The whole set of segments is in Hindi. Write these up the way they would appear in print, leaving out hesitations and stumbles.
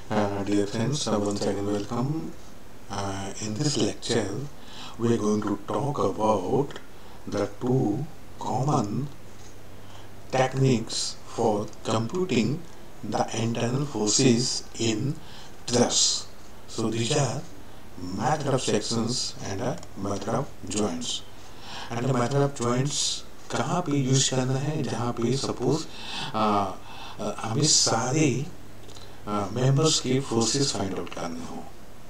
Dear friends, once again welcome. In this lecture, we are going to talk about the two common techniques for computing the internal forces in truss. So these are method of sections and a method of joints. And the method of joints कहाँ पे यूज करना है, जहाँ पे सपोज हमें सारे members के forces find out करने हो,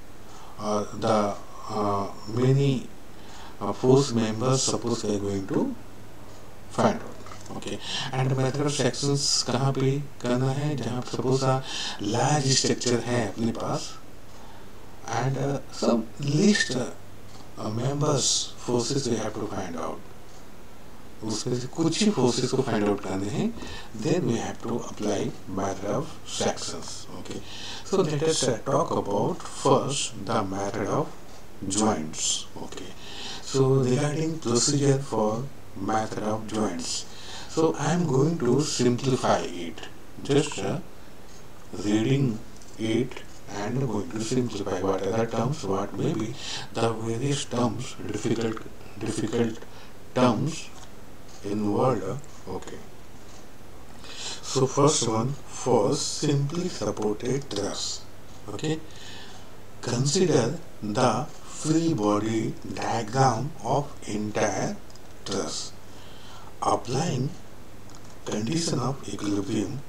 the many force members suppose they are going to find out. Okay, and the method of sections कहाँ पे करना है, जहाँ सपोज large structure है अपने पास and some least members forces we have to find out. उसमें से कुछ ही फोर्सेस को फाइंड आउट करने हैं, then we have to apply method of sections. Okay, so let us talk about first the method of joints. Okay, so regarding procedure for method of joints, so I am going to simplify it, just reading it and going to simplify what are the terms, what may be the various terms, difficult terms in word. Okay, so first one, for simply supported truss. Okay, consider the free body diagram of entire truss. Applying condition of equilibrium,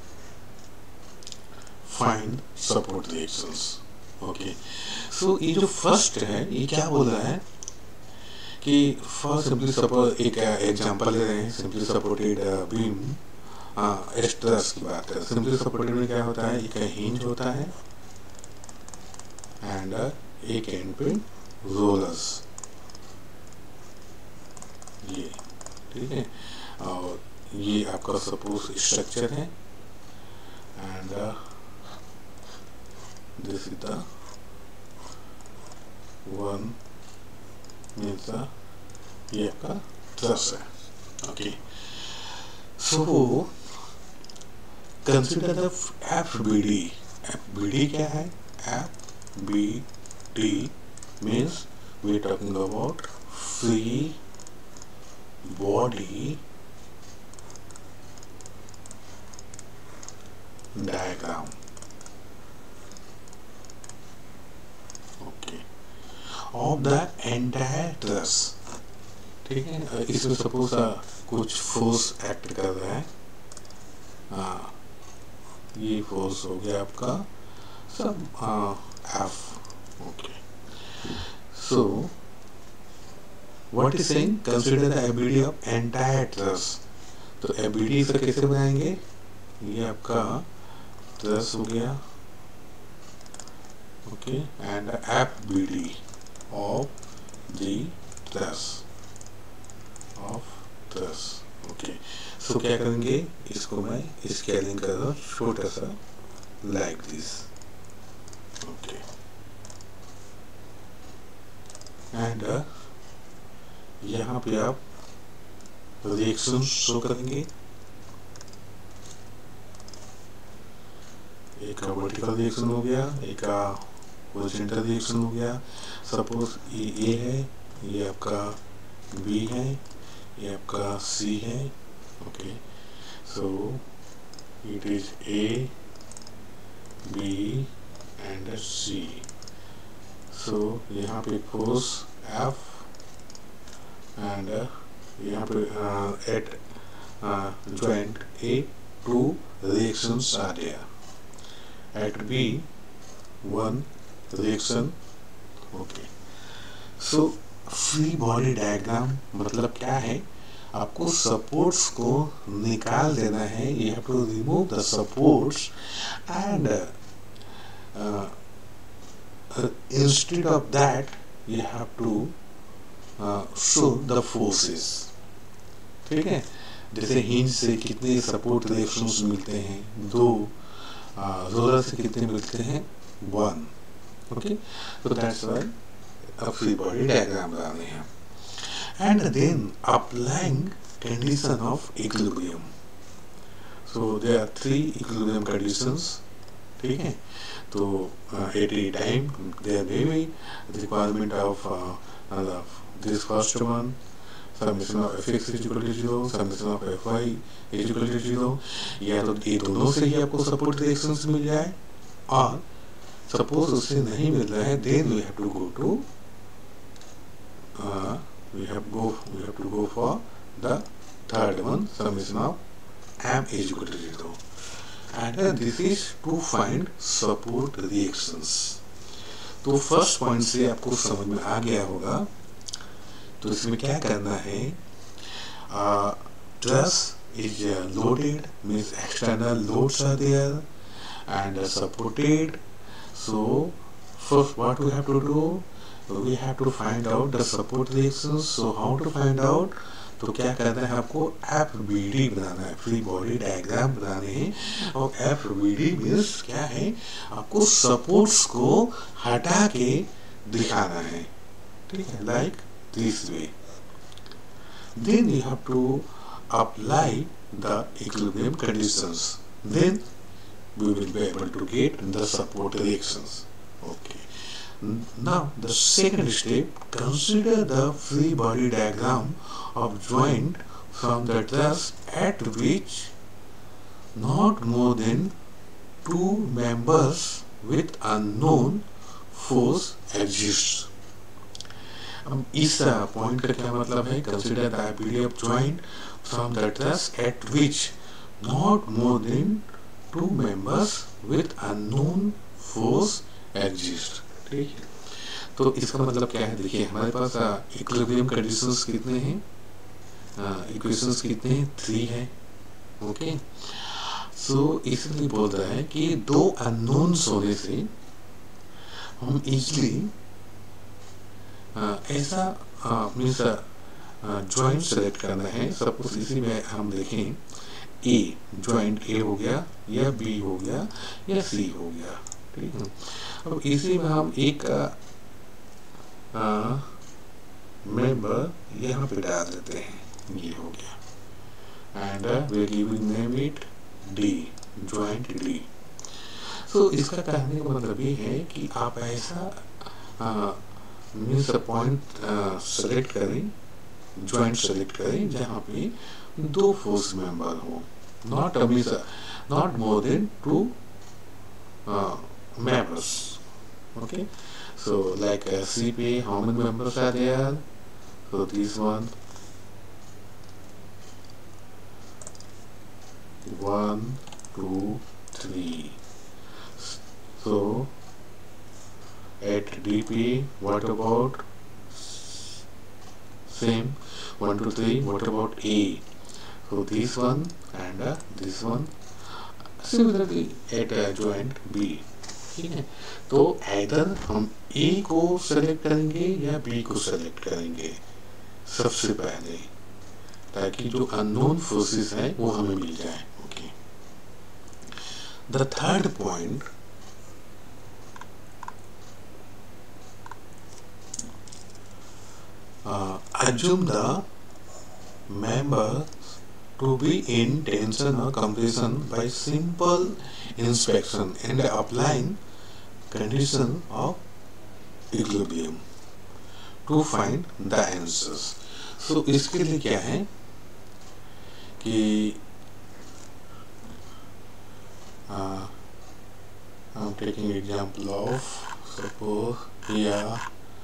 find support reactions. Okay, so ये जो फर्स्ट है, ये क्या बोल रहा है कि फॉर सिंपली सपोर्ट, एक एग्जांपल ले रहे हैं, सिंपली सपोर्टेड बीम ट्रस की बात करें. सिंपली सपोर्टेड में क्या होता है, एक हिंज होता है एंड एक एंड पे रोलर्स, ये ठीक है, और ये आपका सपोज स्ट्रक्चर है and this is the one means ये आपका ट्रस है. Okay, so consider the FBD. FBD क्या है? FBD means we are talking about free body diagram. Of the entire truss. ठीक है, इसमें सपोज कुछ फोर्स एक्ट कर रहा है, ये फोर्स हो गया आपका सब F. Okay, so what is saying, consider the ability of entire truss. तो एबिलिटी से कैसे बनाएंगे, ये आपका ट्रस हो गया. Okay, and FBD of the truss, of truss. Okay, so क्या करेंगे, इसको मैं स्केलिंग कर रहा हूँ छोटा सा, लाइक दिस. ओके, एंड यहाँ पे आप रिएक्शन शो करेंगे. एक वर्टिकल रिएक्शन हो गया, एक हॉरिजॉन्टल रिएक्शन हो गया. सपोज ये A है, ये आपका B है, ये आपका C है. Okay, so it is A, B and C. So यहाँ पे फोर्स F एंड यहाँ पे at joint A two reactions are there. At B, one reaction. Okay, so free body diagram मतलब क्या है, आपको सपोर्ट्स को निकाल देना है. You have to remove the supports and instead of that you have to show the forces. ठीक है, जैसे हिंज से कितने सपोर्ट रिएक्शंस मिलते हैं, दो. रोलर से कितने मिलते हैं, 1. Okay, so that's why a free body diagram बनाने हैं. And then applying condition of equilibrium. So there are 3 equilibrium conditions. ठीक है। तो at a time there may be requirement of this first one, summation of fx is equal to 0, summation of fy is equal to 0, या तो ये दोनों से ही आपको सपोर्ट रिएक्शंस मिल जाए, और सपोज उससे नहीं मिल रहा है, then we have to go for the third one, summation of m is equal to 0, and this is to find support reactions। तो फर्स्ट पॉइंट से आपको समझ में आ गया होगा। तो इसमें क्या करना है, truss is loaded, means external loads are there and supported। So first what we have to do, we have to find out the support reactions। So how to find out, तो क्या करना है, आपको FBD बनाना है, फ्री बॉडी डायग्राम बनाने हैं। और FBD मीन्स क्या है, आपको सपोर्ट्स को हटा के दिखाना है, ठीक है, like this way. Then you have to apply the equilibrium conditions, then we will be able to get the support reactions। Okay, now the second step, consider the free body diagram of joint from the truss at which not more than two members with unknown force exists। अब इस पॉइंट का क्या मतलब है, consider the ability of joint from the truss at which not more than two members with unknown force exist, ठीक है। तो इसका मतलब क्या है, देखिए हमारे पास इक्विलिब्रियम कंडीशंस कितने हैं, इक्वेशंस कितने हैं, 3 है, ओके। सो इसलिए बोल रहा है कि दो अननोन्स होने से हम इजली ऐसा मीन्स जॉइंट सेलेक्ट करना है। सपोज इसी में हम देखें, ए जॉइंट ए हो गया, या बी हो गया, या सी हो गया, ठीक है। अब इसी में हम एक मेंबर यहाँ पे डाल देते हैं, ये हो गया, and we giving name it D, joint D. So इसका कहने का मतलब ये है कि आप ऐसा मीन्स पॉइंट सेलेक्ट करें, जॉइंट सेलेक्ट करें जहाँ पे दो फोर्स मेंबर हो, not means not more than 2 members, okay। So like CPA, how many members are there? So this one, 1 2 3। So at DP, what about same 1 2 3? What about A? So this one and this one, similarly at joint B, ठीक है। तो either हम A को सेलेक्ट करेंगे या B को सेलेक्ट करेंगे सबसे पहले, ताकि जो अननोन फोर्सेस है वो हमें मिल जाए, okay. The third point, assume the members to be in tension or compression by simple inspection and applying condition of equilibrium to find the answers। so इसके लिए क्या है कि I'm taking example of, suppose here,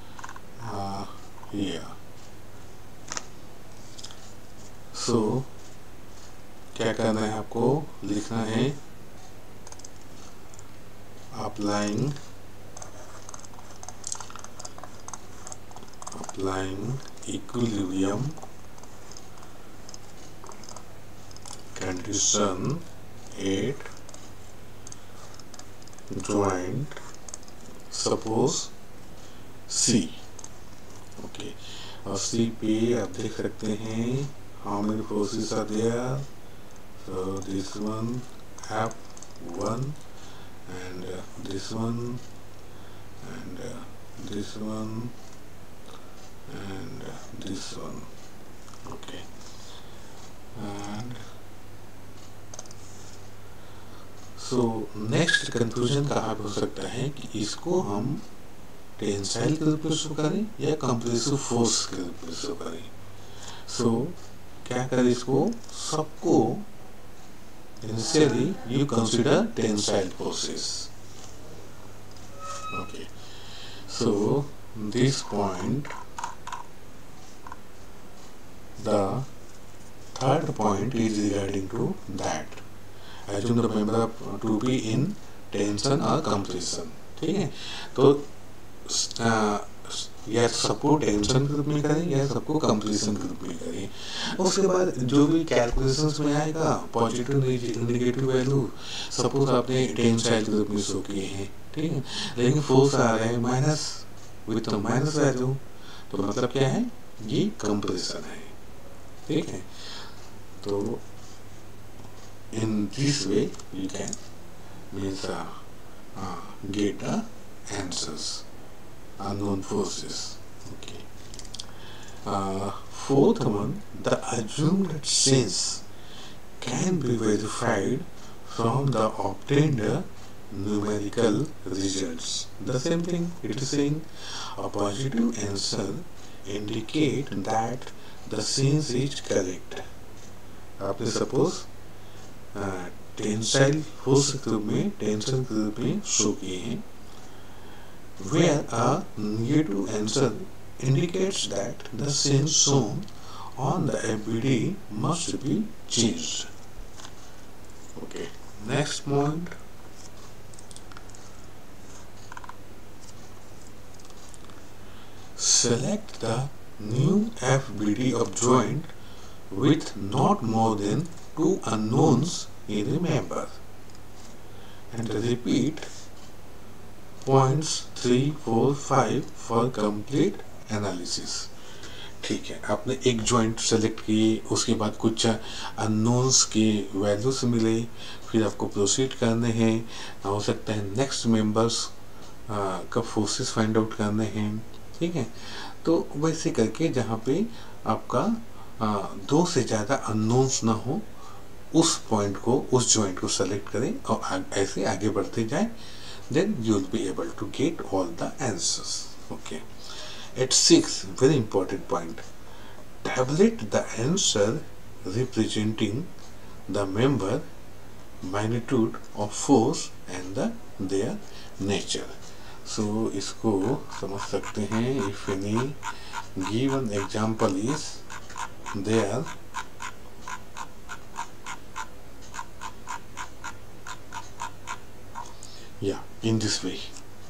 here। सो क्या करना है, आपको लिखना है applying equilibrium condition at joint suppose C, okay. और सी पे आप देख सकते हैं how many forces are there। So this one F1 and this one and this one and this one, okay। and so next conclusion कहाँ पे हो सकता है कि इसको हम टेंसाइल के रूप में शो करें या कंप्रेसिव फोर्स के रूप में शो करें। सो क्या करें, इसको सबको initially you consider tensile forces. Okay, so this point, the third point is regarding to that assume the member to be in tension or compression। ठीक है, तो या सबको टेंशन के रूप में करें या सबको कंप्रेशन के रूप में करें। उसके बाद जो भी कैलकुलेशंस में आएगा पॉजिटिव नेगेटिव वैल्यू, सपोज आपने टेंसाइल के रूप में शो किए हैं, ठीक है, लेकिन फोर्स आ रहा है माइनस विथ माइनस वैल्यू, तो मतलब क्या है, ये कंप्रेशन है। ठीक है, तो in this way you can means get the answers unknown forces। Okay. Fourth one, the assumed sense can be verified from the obtained numerical results। The same thing, it is saying a positive answer indicate that the sense is correct। आपने सपोज टेंसाइल फोर्स के रूप में टेंशन के रूप में शो किए हैं, where a negative answer indicates that the sense shown on the FBD must be changed। Okay, next point, select the new FBD of joint with not more than 2 unknowns in a member and repeat points 3, 4, 5 for complete analysis। ठीक है, आपने एक जॉइंट सेलेक्ट किए, उसके बाद कुछ अननोन्स के वैल्यूज मिले, फिर आपको प्रोसीड करने हैं, हो सकता है नेक्स्ट मेंबर्स का फोर्सेस फाइंड आउट करने हैं। ठीक है, तो वैसे करके जहाँ पे आपका 2 से ज़्यादा अननोन्स ना हो, उस पॉइंट को, उस जॉइंट को सेलेक्ट करें और ऐसे आगे बढ़ते जाएं, then you will be able to get all the answers। Okay, at 6, very important point, tabulate the answer representing the member, magnitude of force and their nature। so इसको समझ सकते हैं, if any given example is there, yeah, in this way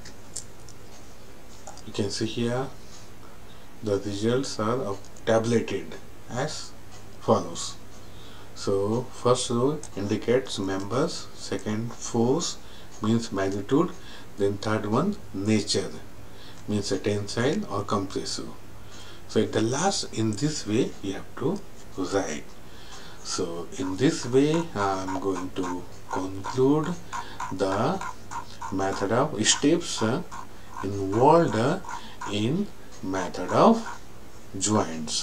you can see here the results are tabulated as follows। so first row indicates members, second force means magnitude, then third one nature means a tensile or compressive। so at the last, in this way you have to write। so in this way I am going to conclude the method of steps involved in method of joints।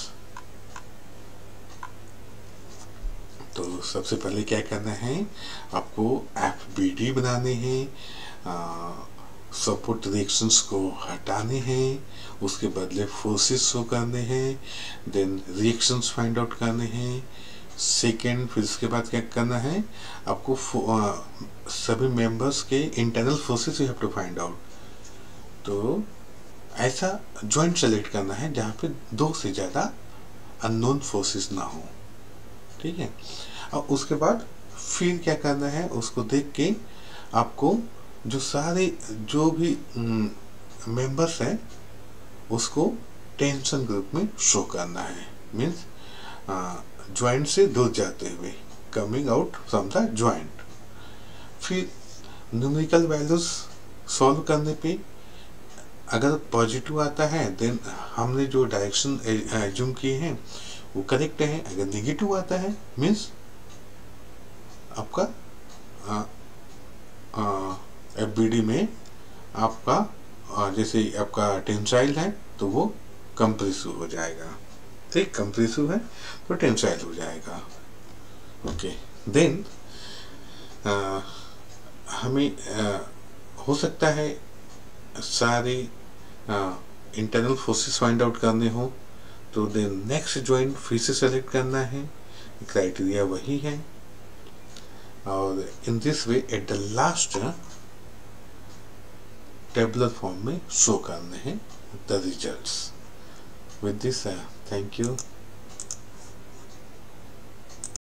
तो सबसे पहले क्या करना है, आपको FBD बनाने हैं, सपोर्ट रिएक्शंस को हटाने हैं, उसके बदले फोर्सेस शो करने हैं, देन रिएक्शंस फाइंड आउट करने हैं, सेकेंड, फिर उसके बाद क्या करना है, आपको सभी मेंबर्स के internal forces you have to find out. तो ऐसा जॉइंट सेलेक्ट करना है जहाँ पे 2 से ज़्यादा अननोन फोर्सेस ना हो। ठीक है, और उसके बाद फिर क्या करना है, उसको देख के आपको जो सारे जो भी मेंबर्स हैं उसको टेंशन ग्रुप में शो करना है, मीन्स ज्वाइंट से दूर जाते हुए, coming out from the joint. फिर न्यूमेरिकल वैल्यूज सॉल्व करने पे अगर पॉजिटिव आता है देन हमने जो डायरेक्शन एज्यूम किए हैं वो करेक्ट है, अगर नेगेटिव आता है मीन्स आपका FBD में आपका जैसे आपका टेंसाइल है तो वो कंप्रेसिव हो जाएगा। ठीक, कंप्रेसिव है तो टेंसाइल हो जाएगा। ओके, देन हमें हो सकता है सारे इंटरनल फोर्सेस फाइंड आउट करने हो तो द नेक्स्ट जॉइंट फिर से सेलेक्ट करना है, क्राइटेरिया वही है, और in this way at the last tabular form में शो करने हैं the results. With this thank you.